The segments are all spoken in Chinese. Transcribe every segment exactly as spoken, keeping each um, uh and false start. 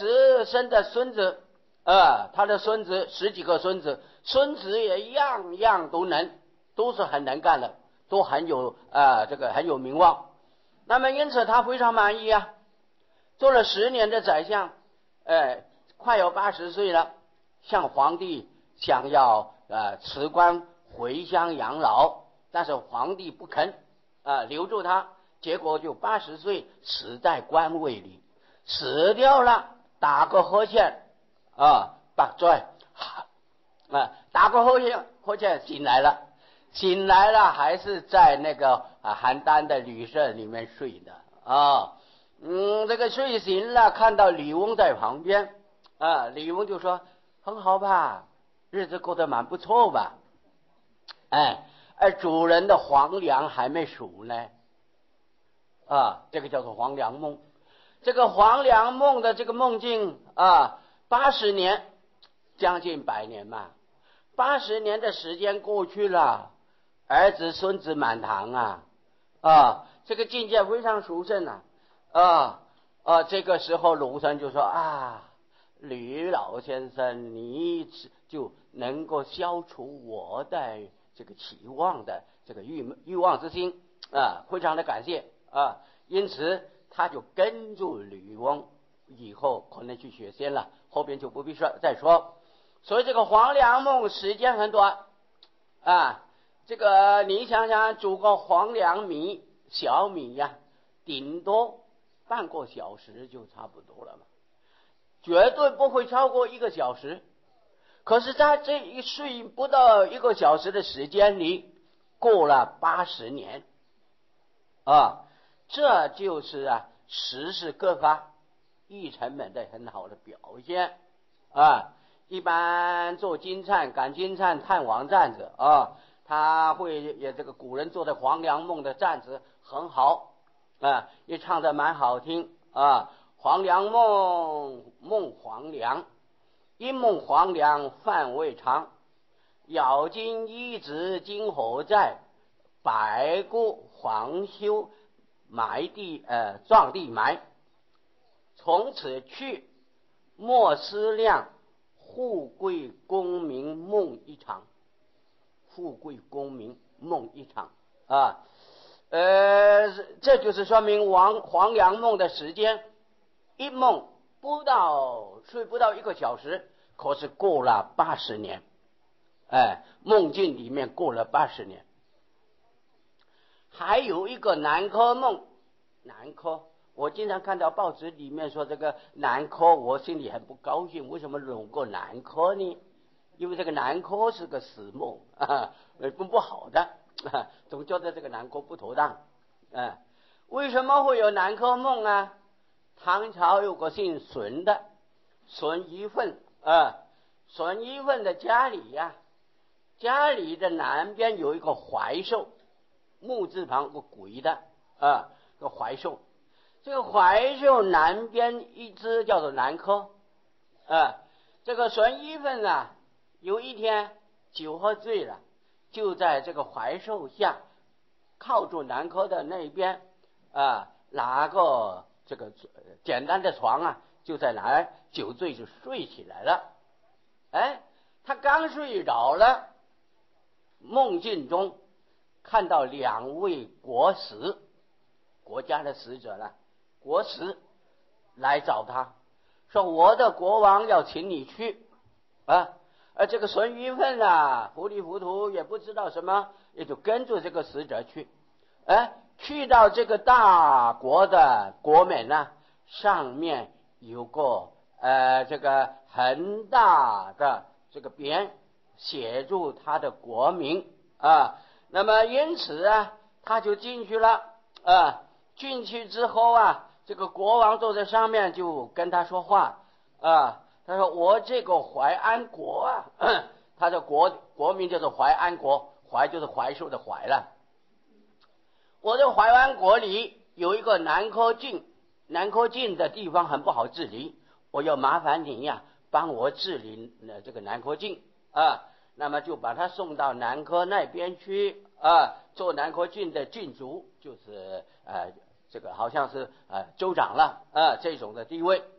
子生的孙子，呃，他的孙子十几个孙子，孙子也样样都能，都是很能干的，都很有呃这个很有名望。那么因此他非常满意啊，做了十年的宰相，呃，快要八十岁了，向皇帝想要呃辞官回乡养老，但是皇帝不肯啊、呃、留住他，结果就八十岁死在官位里，死掉了，打个呵欠啊，把拽啊，打个呵欠，呵欠醒来了，醒来了还是在那个啊邯郸的旅社里面睡的啊。嗯，这个睡醒了，看到李翁在旁边啊，李翁就说很好吧，日子过得蛮不错吧。哎，而主人的黄粱还没数呢啊，这个叫做黄粱梦。这个黄粱梦的这个梦境啊，八十年，将近百年嘛，八十年的时间过去了，儿子孙子满堂啊啊，这个境界非常殊胜啊啊啊！这个时候鲁神就说啊，吕老先生，你就能够消除我的这个期望的这个欲欲望之心啊，非常的感谢啊，因此他就跟住吕翁，以后可能去学仙了，后边就不必说再说。所以这个黄粱梦时间很短啊，这个你想想，煮个黄粱米小米呀、啊，顶多半个小时就差不多了嘛，绝对不会超过一个小时。可是在这一睡不到一个小时的时间里，过了八十年啊，这就是啊时势各发一成本的很好的表现啊。一般做金灿赶金灿探王站子啊，他会也这个古人做的黄粱梦的站子很好啊，也唱得蛮好听啊。黄粱梦梦黄粱，因梦黄粱范未长，咬金一直今何在？白骨黄修埋地呃葬地埋，从此去莫思量，富贵功名梦一场，富贵功名梦一场啊。呃，这就是说明黄黄粱梦的时间，一梦不到睡不到一个小时，可是过了八十年，哎，梦境里面过了八十年。还有一个南柯梦，南柯，我经常看到报纸里面说这个南柯，我心里很不高兴，为什么弄个南柯呢？因为这个南柯是个死梦啊，不不好的，啊、总觉得这个南柯不妥当。啊，为什么会有南柯梦啊？唐朝有个姓孙的，孙一凤啊，孙一凤的家里呀、啊，家里的南边有一个怀寿，木字旁个鬼的啊，个怀寿。这个怀寿南边一只叫做南柯啊。这个孙一凤啊，有一天酒喝醉了，就在这个怀寿下靠住南柯的那边啊，拿个这个简单的床啊，就在那儿酒醉就睡起来了。哎，他刚睡着了，梦境中看到两位国使，国家的使者了，国使来找他，说我的国王要请你去啊。而这个孙一凤啊，糊里糊涂也不知道什么，也就跟着这个使者去。哎，去到这个大国的国门呢、啊，上面有个呃这个很大的这个匾，写住他的国名啊。那么因此啊，他就进去了啊。进去之后啊，这个国王坐在上面就跟他说话啊。他说我这个淮安国啊，他的国国名叫做淮安国，淮就是怀寿的怀了。我的淮安国里有一个南柯郡，南柯郡的地方很不好治理，我要麻烦你呀、啊，帮我治理这个南柯郡啊。那么就把他送到南柯那边去啊，做南柯郡的郡主，就是呃这个好像是呃州长了啊这种的地位。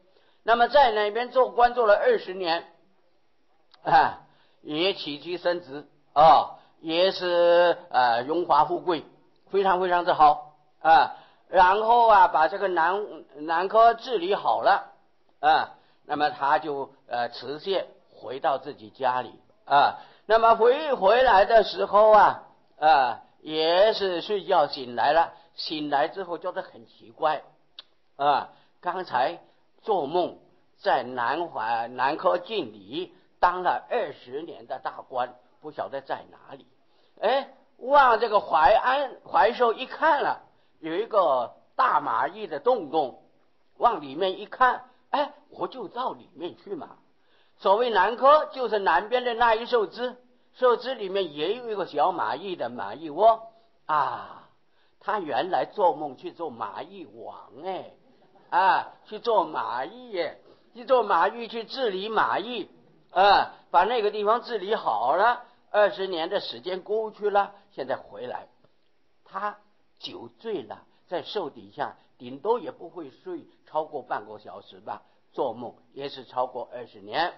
那么在那边做官做了二十年，啊，也起居升职啊，也是呃荣华富贵，非常非常之好啊。然后啊，把这个南南科治理好了啊，那么他就呃辞谢回到自己家里啊。那么回回来的时候啊，啊也是睡觉醒来了，醒来之后觉得很奇怪啊，刚才做梦在南怀南科郡里当了二十年的大官，不晓得在哪里。哎，往这个淮安怀寿一看了，有一个大马邑的洞洞，往里面一看，哎，我就到里面去嘛。所谓南科，就是南边的那一寿支，寿支里面也有一个小马邑的马邑窝啊。他原来做梦去做马邑王，哎，啊，去做马邑，哎，去做马邑，去治理马邑，啊，把那个地方治理好了。二十年的时间过去了，现在回来，他酒醉了，在寿底下，顶多也不会睡超过半个小时吧，做梦也是超过二十年。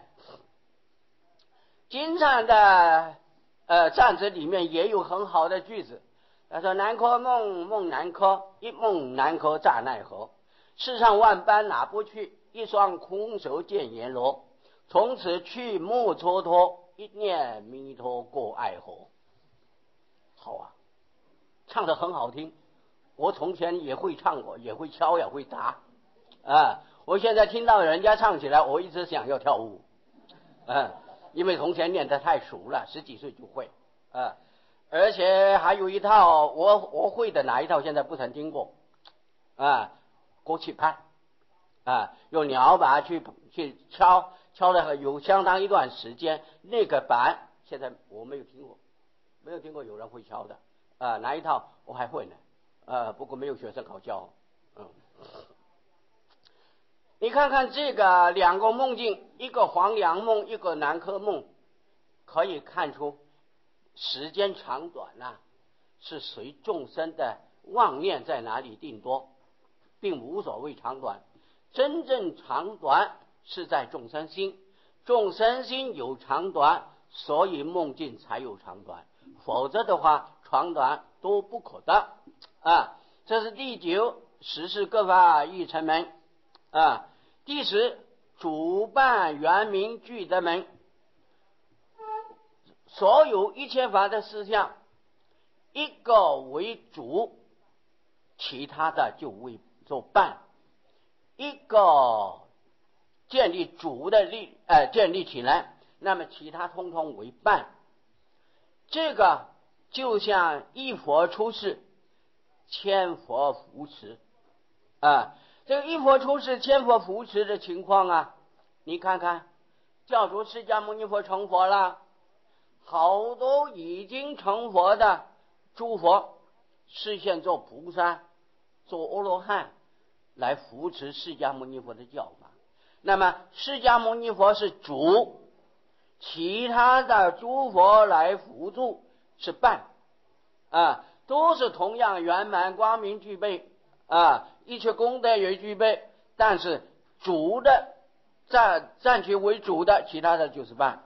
经常的呃站子里面也有很好的句子，他说：“南柯梦，梦南柯，一梦南柯乍奈何？世上万般哪不去，一双空手见阎罗。从此去莫蹉跎，一念弥陀过爱河。”好啊，唱得很好听。我从前也会唱过，也会敲，也会打啊。我现在听到人家唱起来，我一直想要跳舞，啊，因为从前练得太熟了，十几岁就会啊。而且还有一套我我会的哪一套，现在不曾听过啊。国旗拍啊，用鸟把去去敲，敲了有相当一段时间，那个板现在我没有听过，没有听过有人会敲的啊。哪一套我还会呢，呃，不过没有学生好教。嗯，你看看这个两个梦境，一个黄粱梦，一个南柯梦，可以看出时间长短啊，是随众生的妄念在哪里定多，并无所谓长短。真正长短是在众生心，众生心有长短，所以梦境才有长短，否则的话长短都不可得啊。这是第九，十是各法一成门啊。第十，主办圆明具德门。所有一切法的事项，一个为主，其他的就为做伴。一个建立主的力，呃，建立起来，那么其他通通为伴。这个就像一佛出世，千佛扶持啊。这个一佛出世，千佛扶持的情况啊，你看看，教主释迦牟尼佛成佛了，好多已经成佛的诸佛示现做菩萨，做阿罗汉，来扶持释迦牟尼佛的教法。那么释迦牟尼佛是主，其他的诸佛来辅助是伴啊，都是同样圆满光明具备啊，一切功德也具备，但是主的占占据为主的，其他的就是伴。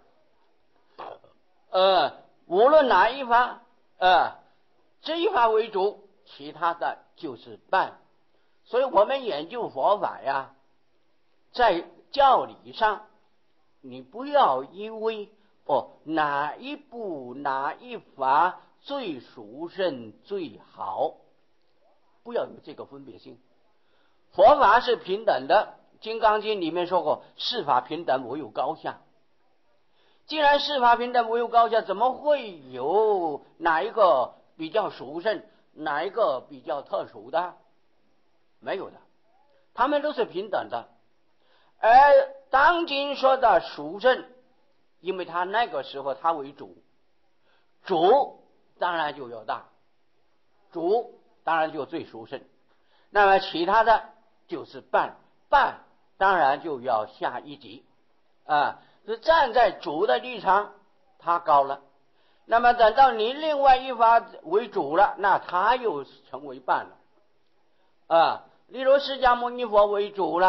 呃，无论哪一法，呃，这一法为主，其他的就是伴。所以我们研究佛法呀，在教理上，你不要因为哦哪一部哪一法最殊胜最好，不要有这个分别心。佛法是平等的，《金刚经》里面说过，世法平等，无有高下。既然世法平等，无有高下，怎么会有哪一个比较殊胜，哪一个比较特殊的？没有的，他们都是平等的。而当今说的殊胜，因为他那个时候他为主，主当然就有大，主当然就最殊胜，那么其他的就是伴，伴当然就要下一级啊。是站在主的立场，他高了，那么等到你另外一法为主了，那他又成为伴了啊。例如释迦牟尼佛为主了，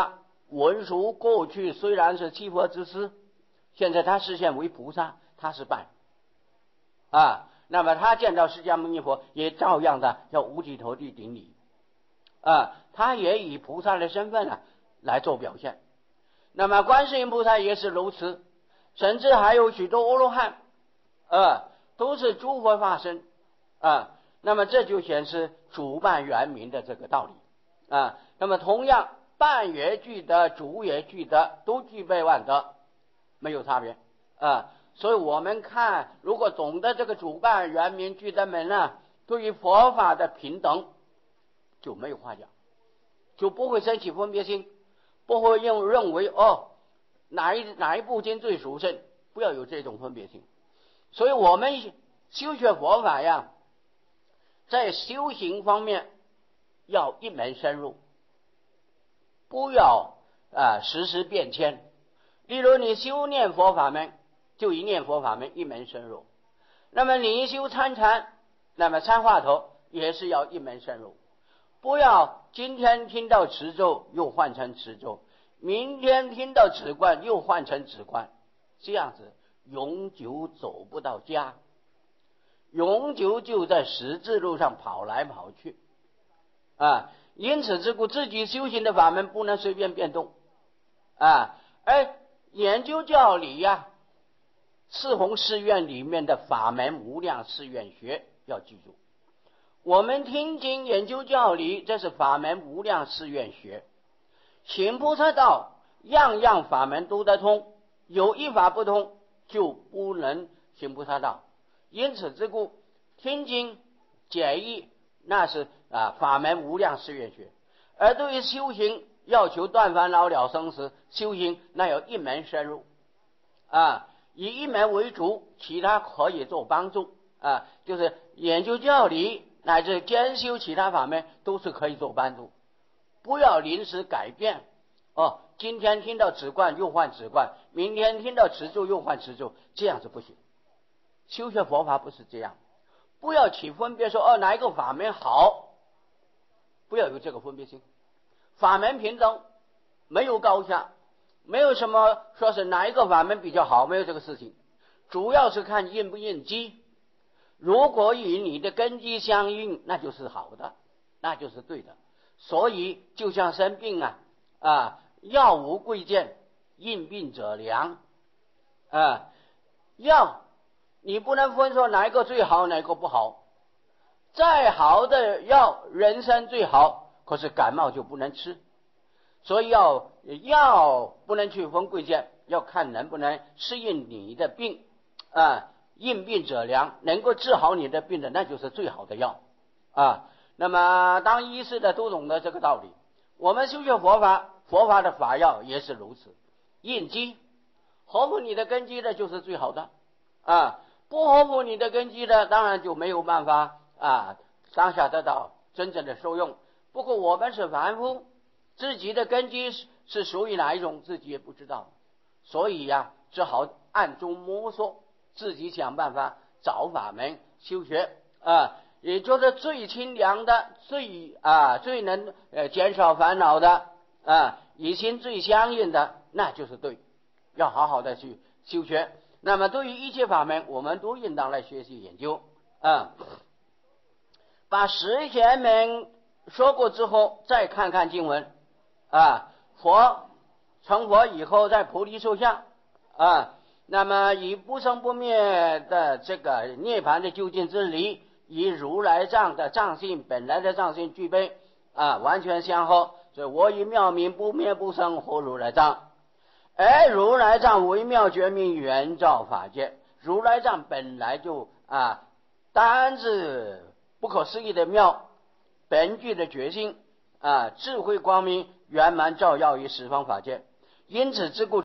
文殊过去虽然是七佛之师，现在他实现为菩萨，他是拜啊。那么他见到释迦牟尼佛，也照样的要五体投地顶礼啊，他也以菩萨的身份啊来做表现。那么观世音菩萨也是如此，甚至还有许多阿罗汉，啊，都是诸佛化身啊。那么这就显示主办圆明的这个道理啊。那么同样，办也具德，主也具德，都具备万德，没有差别啊。所以我们看，如果懂得这个主办圆明具德门呢，对于佛法的平等就没有话讲，就不会生起分别心，不会用认为哦哪一哪一部经最殊胜，不要有这种分别心。所以我们修学佛法呀，在修行方面要一门深入，不要啊时时变迁。例如你修念佛法门，就一念佛法门一门深入。那么你修参禅，那么参话头也是要一门深入，不要今天听到持咒又换成持咒，明天听到止观又换成止观，这样子永久走不到家，永久就在十字路上跑来跑去啊。因此之故，自己修行的法门不能随便变动啊。而研究教理呀、啊，四弘誓愿里面的法门无量誓愿学要记住，我们听经研究教理，这是法门无量誓愿学。行菩萨道，样样法门都得通，有一法不通就不能行菩萨道。因此之故，听经解义那是啊法门无量誓愿学。而对于修行，要求断烦恼了生死，修行那有一门深入啊，以一门为主，其他可以做帮助啊，就是研究教理乃至兼修其他法门都是可以做帮助。不要临时改变哦，今天听到止观又换止观，明天听到持咒又换持咒，这样子不行。修学佛法不是这样，不要起分别说哦哪一个法门好，不要有这个分别心。法门平等，没有高下，没有什么说是哪一个法门比较好，没有这个事情，主要是看应不应机。如果与你的根基相应，那就是好的，那就是对的。所以就像生病啊啊，药无贵贱，应病者良啊。药你不能分说哪一个最好，哪一个不好。再好的药，人参最好，可是感冒就不能吃。所以要药不能去分贵贱，要看能不能适应你的病啊。应病者良，能够治好你的病的，那就是最好的药啊。那么当医师的都懂得这个道理，我们修学佛法，佛法的法药也是如此，应机，合乎你的根基的就是最好的啊，不合乎你的根基的，当然就没有办法啊当下得到真正的受用。不过我们是凡夫，自己的根基是属于哪一种自己也不知道，所以呀、啊、只好暗中摸索，自己想办法找法门修学啊，也就是最清凉的，最啊最能呃减少烦恼的啊，以心最相应的，那就是对，要好好的去修学。那么对于一切法门，我们都应当来学习研究啊。把十贤门说过之后，再看看经文啊，佛成佛以后在菩提树下啊，那么以不生不灭的这个涅槃的究竟之理，以如来藏的藏性本来的藏性具备啊，完全相合。所以我以妙明不灭不生活如来藏，而如来藏微妙觉明圆照法界，如来藏本来就啊单是不可思议的妙，本具的觉性啊智慧光明圆满照耀于十方法界，因此之故